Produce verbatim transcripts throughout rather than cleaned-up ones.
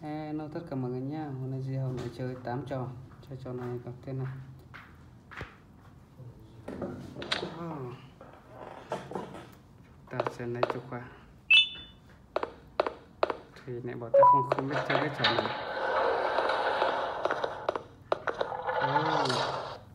Hello tất cả mọi người nha. Hôm nay Diêu lại chơi tám trò. Chơi trò này gặp tên này. Oh. Ta sẽ lấy chìa khóa. Thì lại bảo ta không không biết chơi cái trò này. Oh.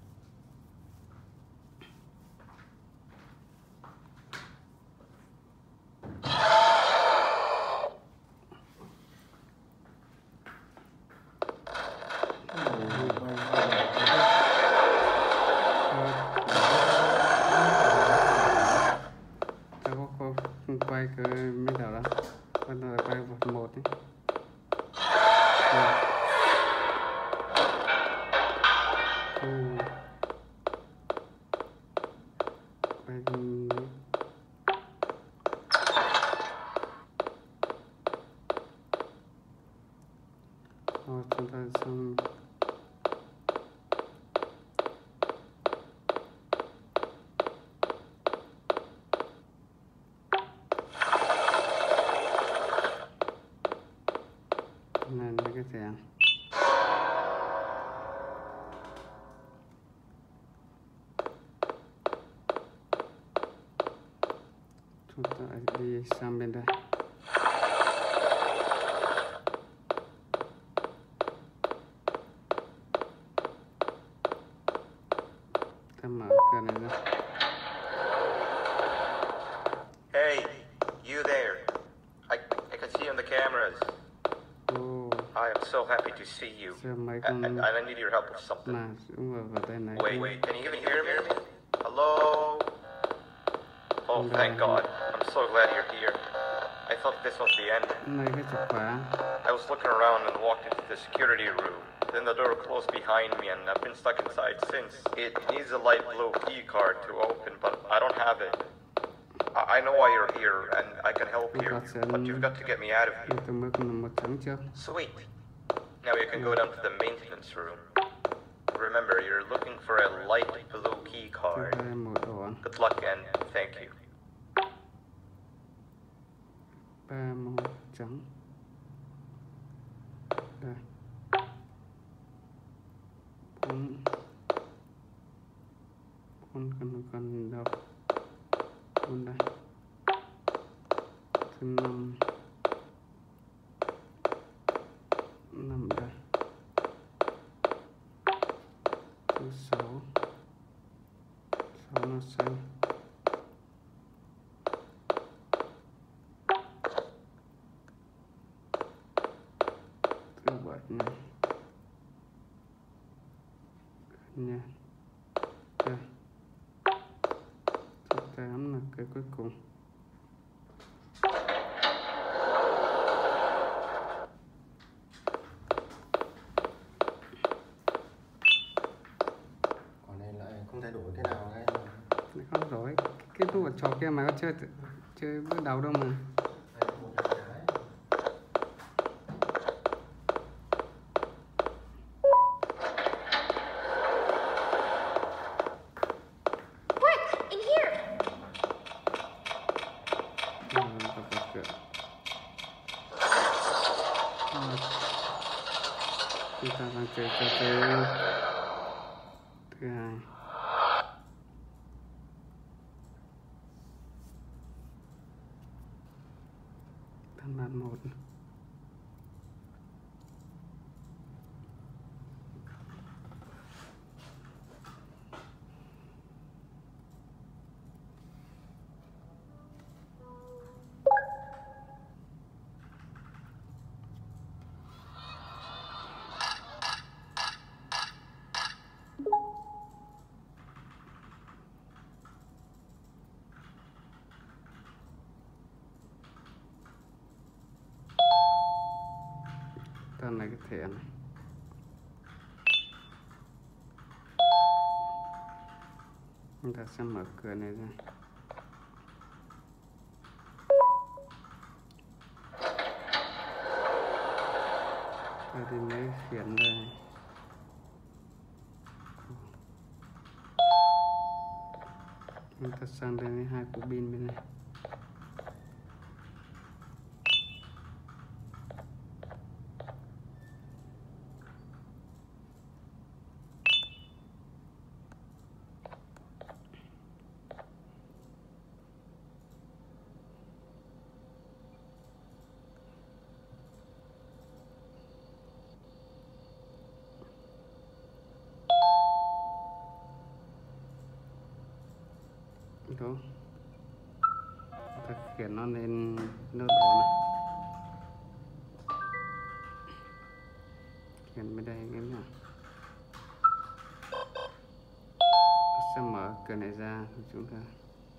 Không quay cái mấy đầu đó, bắt đầu quay một một ấy. Ừ. Quay thì... Rồi chúng ta xong. Này là cái gì ạ? Chúng ta đi sang bên đây. Ta mở cửa này ra. Hey, you there. I, I can see you on the cameras. Oh. I am so happy to see you. Mấy And, and con... I need your help with something. Mà cũng vào vào đây này. Wait, wait, can you even hear me? Hello? Oh, thank God. I'm so glad you're here. I thought this was the end. Này cái chìa khóa. I was looking around and walked into the security room. Then the door closed behind me and I've been stuck inside since. It needs a light blue key card to open, but I don't have it. I, I know why you're here and I can help you, but you've got to get me out of here. Sweet. Now you can go down to the maintenance room. Remember, you're looking for a light blue key card. Good luck and thank you. Ba màu trắng. Đây. Bốn. Bốn cần cần đâu? Bốn đây. Thứ năm. Năm đây. Thứ sáu. Sáu nó xanh. Thứ bảy này. Nha. Đây. Thứ tám là cái cuối cùng. Còn đây lại không thay đổi thế nào đây? Không rồi, cái đùa trò kia mà có chơi chơi bước đầu đâu mà. Chúng ta đang chơi trò chơi thứ hai. Thân mặt một. Tên này cái thẻ này. Chúng ta sẽ mở cửa này ra. Ta đi lấy khiển đây. Chúng ta sang đây lấy hai cục pin bên này. đó thực hiện nó lên nước đó này, hiện bên đây cái nào sẽ mở cửa này ra thì chúng ta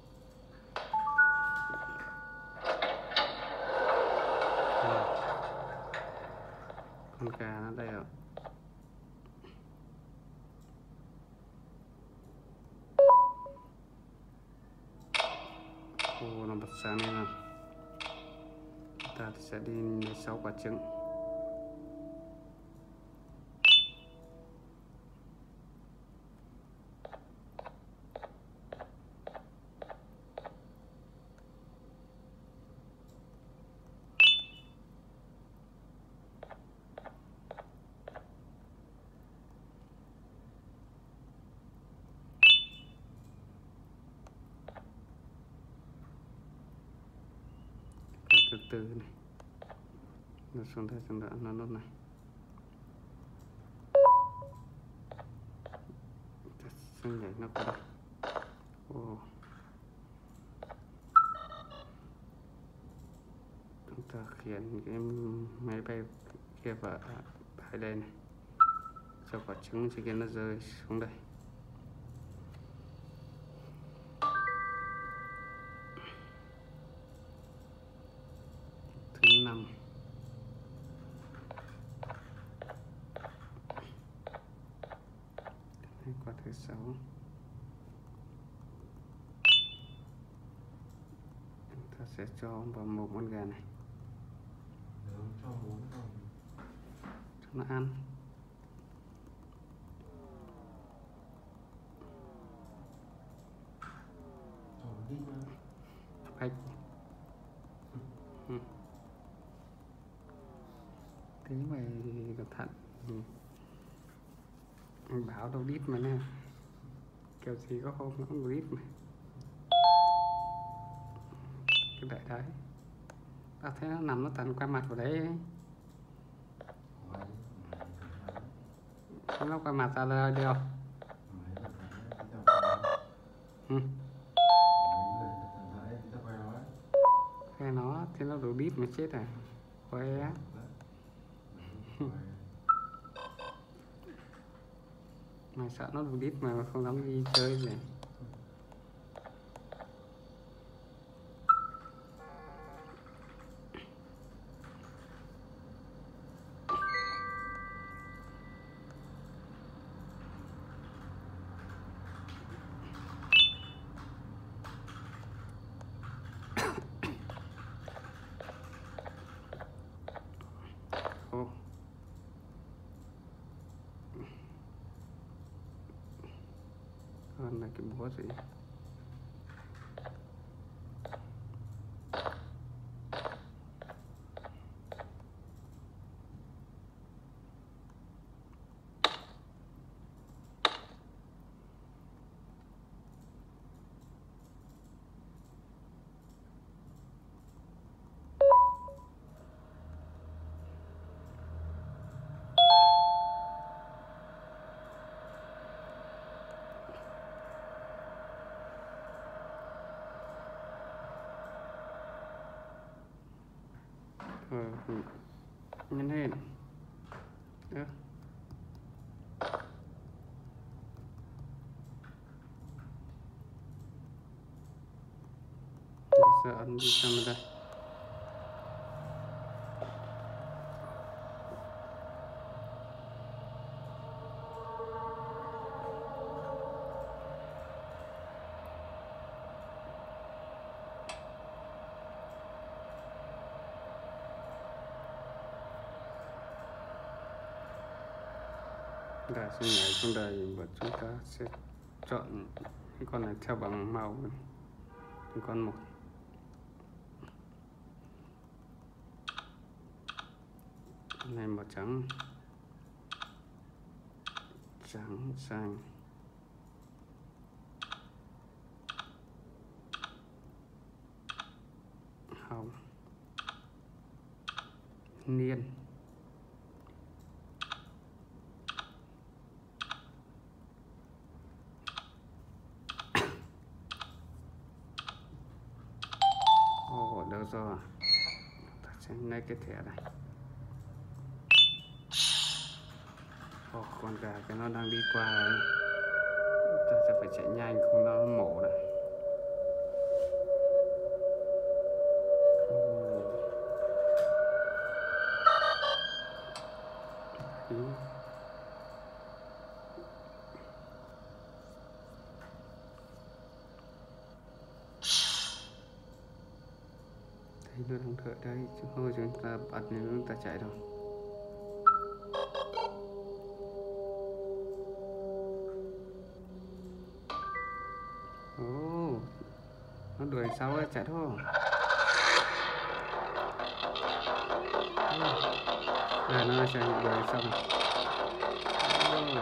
à, con gà nó đây rồi. Ồ, nó bật sáng lên rồi. Ta sẽ đi lấy sáu quả trứng. Từ từ này nó xuống đây xuống đó nó nốt này xong nhảy nó qua đây. Ồ. Chúng ta khiến cái máy bay kia vào tại đây này cho quả trứng chỉ kia nó rơi xuống đây. Thứ năm quả thứ sáu chúng ta sẽ cho vào một con gà này cho bốn con cho nó ăn. cho đi mà Bạch. Ừ. Thế mày cẩn thận. Ừ. Anh bảo đâu đít mà nè, kiểu gì có hôm nó cũng đít mà cái đại đấy. Tao thấy nó nằm nó tận qua mặt vào đấy, nó qua mặt ra là đều. Ừ. Cái nó thì nó đủ đít mà chết à, khoe. Mày sợ nó đủ đít mà không dám đi chơi gì. Ô. Còn là cái búa gì. Ờ, nhân lên đó. Giờ ấn đi sang bên đây. Đã sẽ nhảy trong đời và chúng ta sẽ chọn cái con này theo bằng màu này. Con một này màu trắng, trắng xanh, hồng, niên, rồi. Ta sẽ lấy cái thẻ này. Ồ, con gà cái nó đang đi qua đấy. Ta sẽ phải chạy nhanh không nó mổ này. Nó đang thở đây chứ thôi chúng ta bật nên chúng ta chạy thôi. Ồ, oh, nó đuổi sau ấy, chạy thôi. Đây nó chạy đuổi sau này. Ồ,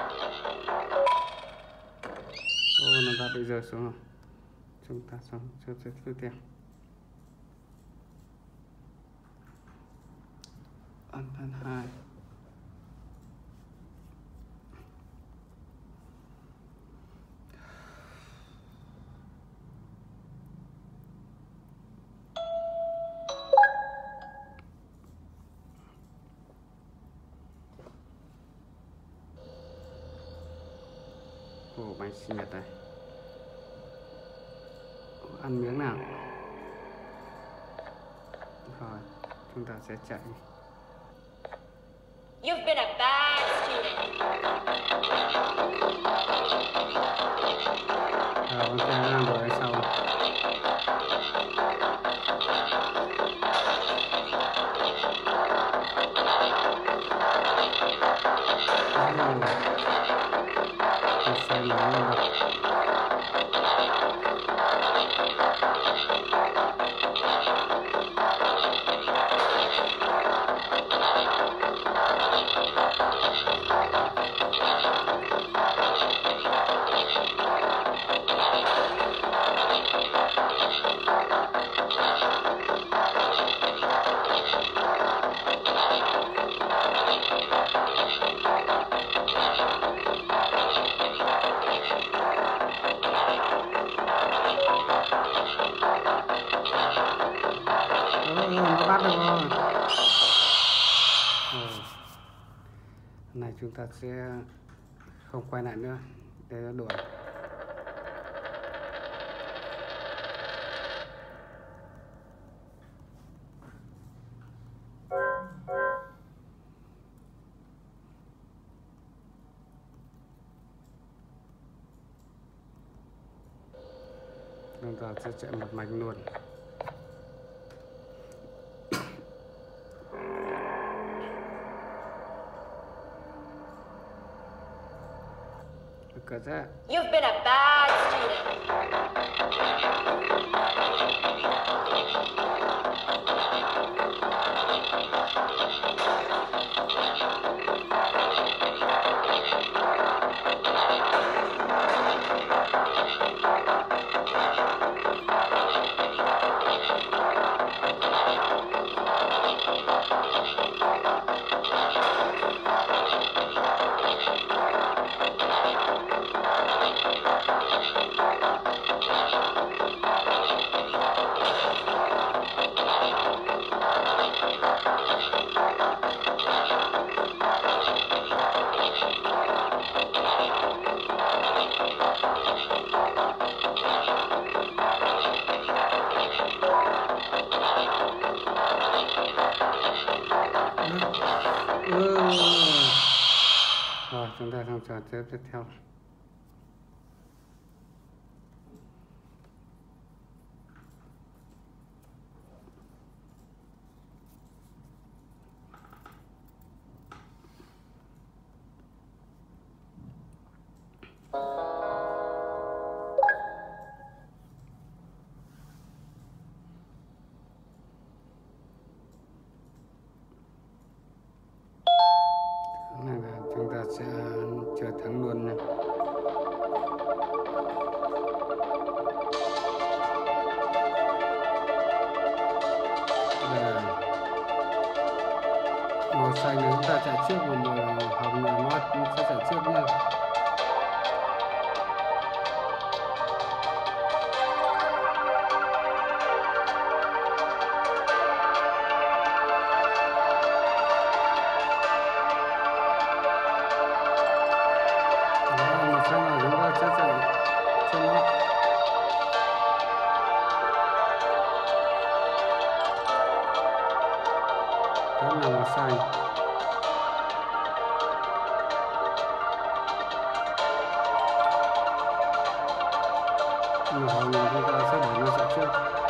oh, nó đã bị rơi xuống rồi. Chúng ta xong chưa sẽ tiếp theo. Ăn thân hai. Ồ, bánh sinh nhật này. Ăn miếng nào. Rồi, chúng ta sẽ chạy. You've been a bad student. À, con xe đang đuổi sau. Con xe nó đập. Nó bắt được rồi. Ừ. Này chúng ta sẽ không quay lại nữa để nó đuổi. Chúng ta sẽ chạy một mạch luôn. Because that. You've been a bad student. Rồi chúng ta sang trò chơi tiếp theo. Này là chúng ta sẽ chờ thắng luôn nha. Màu xanh là chúng ta chạy trước, và màu hồng là nó sẽ chạy trước nha. là màu xanh. Mà hầu như chúng ta sẽ để nó chạy trước.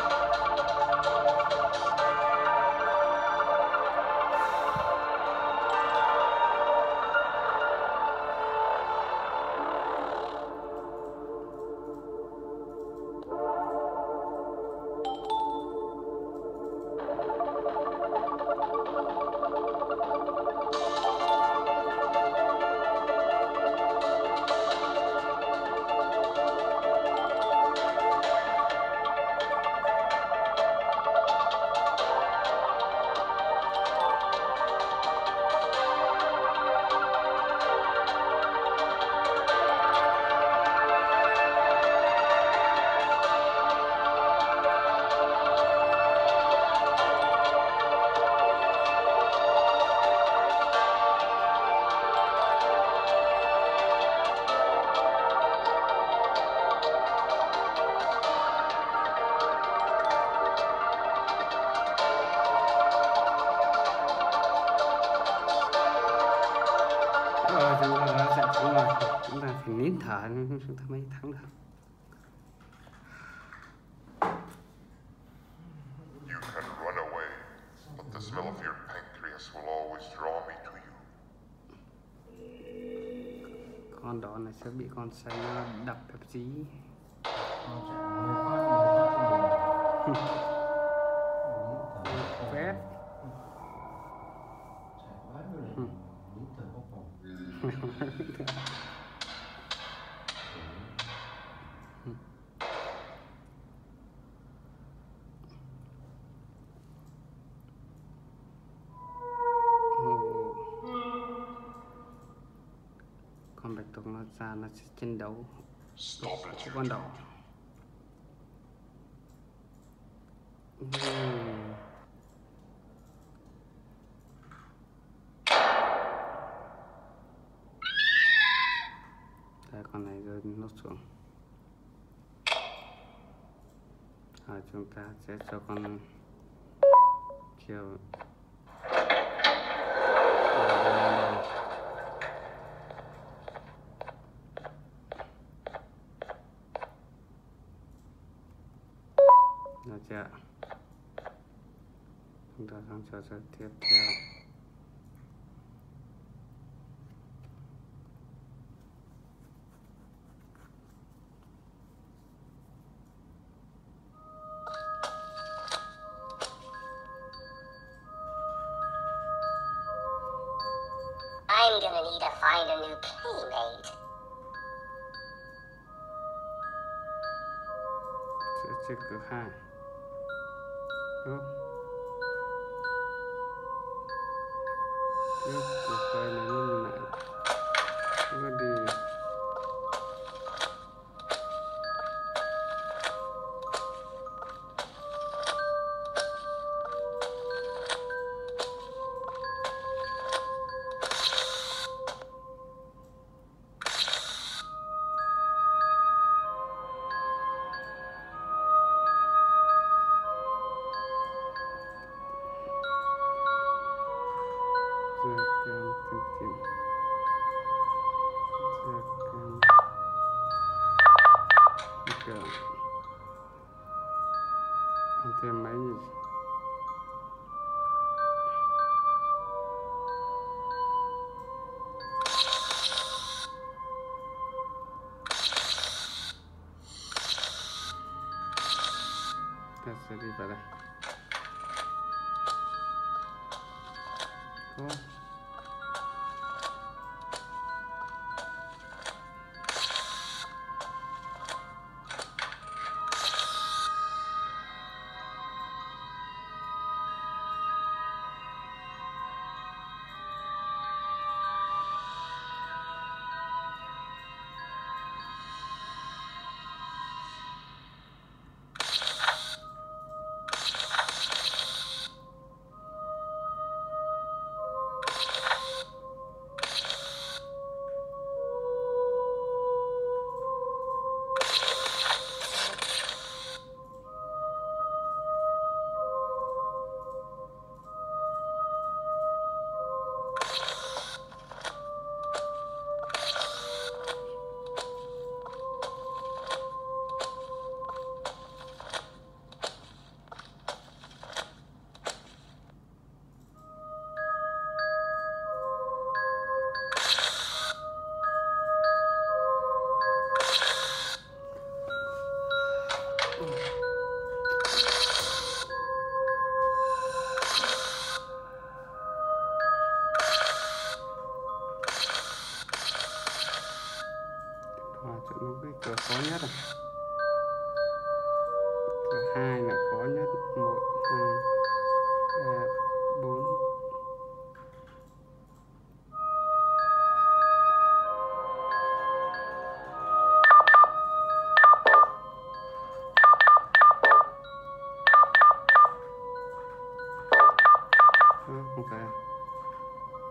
Ờ, chúng ta đã chạy thắng rồi. Chúng ta phải nín thở chúng ta mới thắng được. You can run away, but the smell of your pancreas will always draw me to you. Con đó này sẽ bị con xanh nó đập đập dí. Con chạy mới phát mới phát cho mình. Phép. Chạy quá rồi. Nín thở bốc bổng. Con bạch tuộc nó ra nó sẽ chiến đấu Stop it, với you con đỏ. two. Ừm. Đây, con này rơi nốt xuống. Rồi chúng ta sẽ cho con chiều được chưa? Chúng ta sang trò chơi tiếp theo. I'm gonna need to find a new playmate. Sẽ chơi cửa hai. Đúng. Tiếp cửa hai này nó lại nó đi. Cam tìm tìm cam cam anh tìm máy gì ta sẽ đi vào đây. Có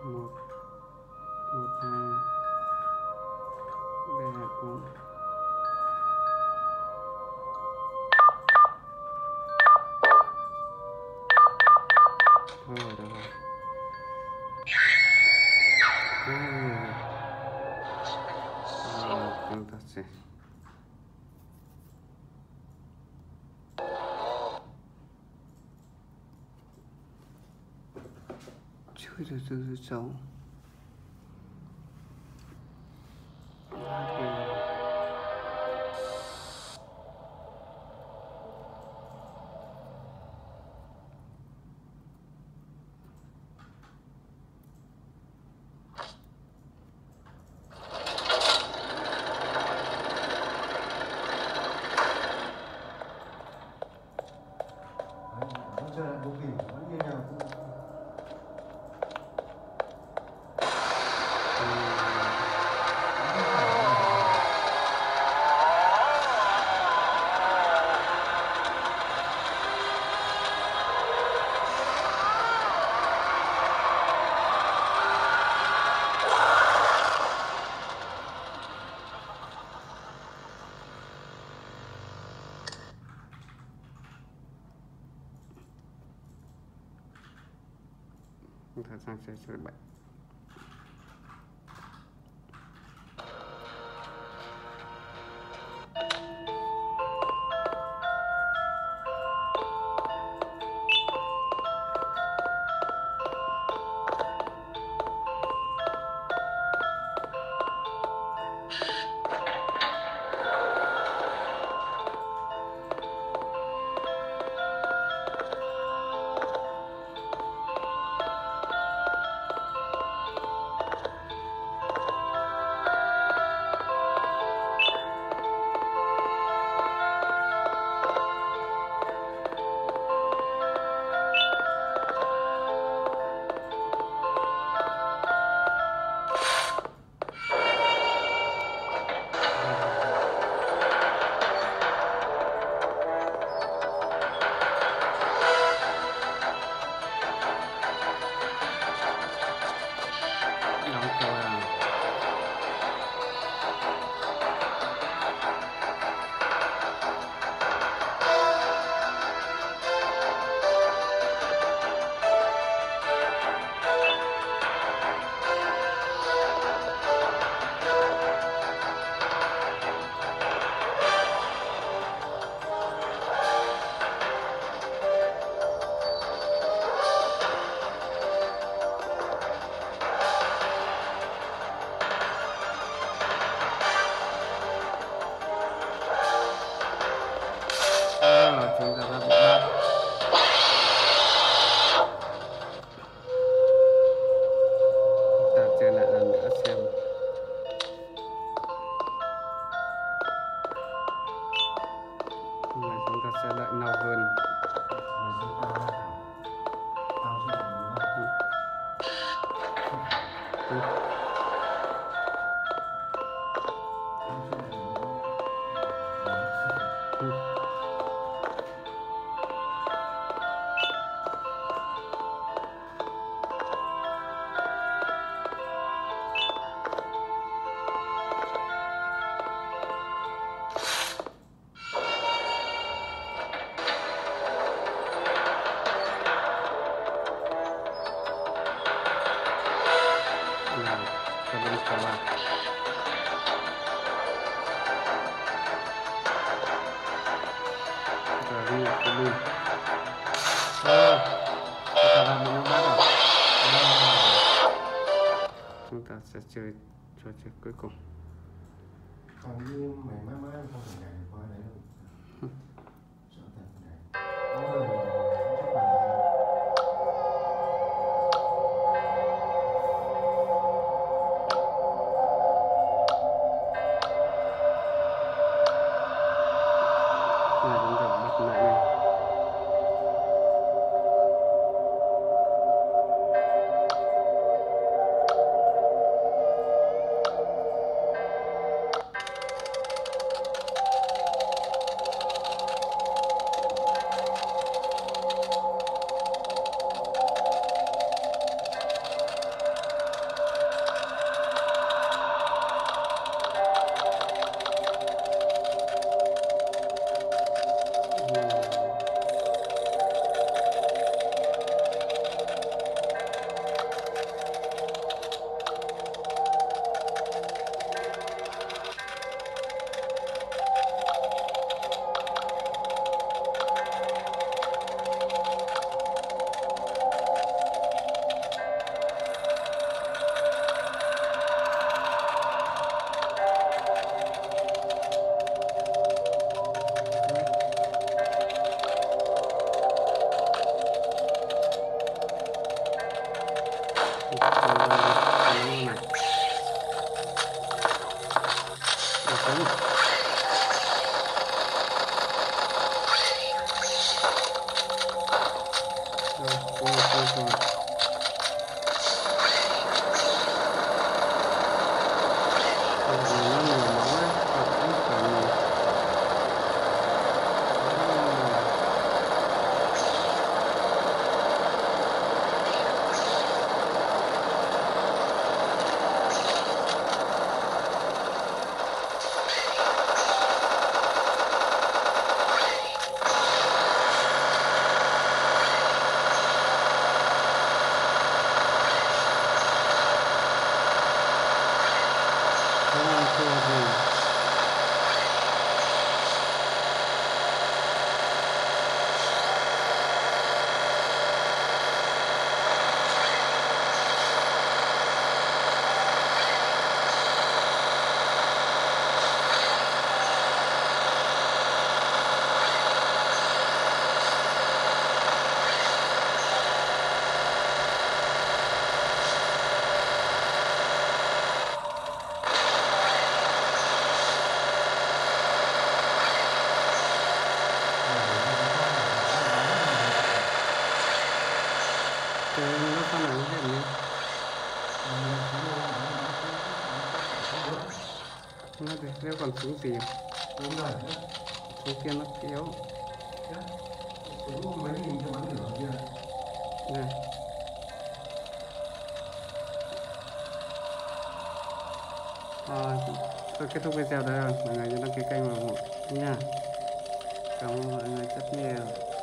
một một hai ba bốn thôi rồi được rồi. Ah, chúng ta sẽ chơi được từ sáu. Vẫn chơi lại bố kỳ, vẫn như nào cũng thật sang sẽ chơi bảy. Đóng câu à. À, chúng ta đã bị bắt. Ta chơi lại lần nữa xem. Nhưng mà chúng ta sẽ đợi lâu hơn. người chúng ta tao sẽ làm nữa. Ừ. Ừ. Nào, ta vẫn có lại. Rồi đi, đi đi. Ờ, ta làm một bắt rồi. Chúng ta sẽ chơi trò chơi cuối cùng. Còn như mày mãi mãi không thể nhảy qua đấy đâu. Sợ thật này. Có người chắc là Là chúng ta bắt lại này. này. Được không? Rồi, rồi, rồi, rồi. Rồi, nó nhiều máu đấy, hoặc cũng phải nhiều. Nó phát là cái gì? Nó thì nếu còn xuống tiền Đúng rồi. xuống kia nó kéo Đúng mấy nghìn cho bắn lửa kia. nè. À, tôi kết thúc video đây rồi, mọi người nhớ đăng ký kênh và ủng hộ nha. Cảm ơn mọi người rất nhiều.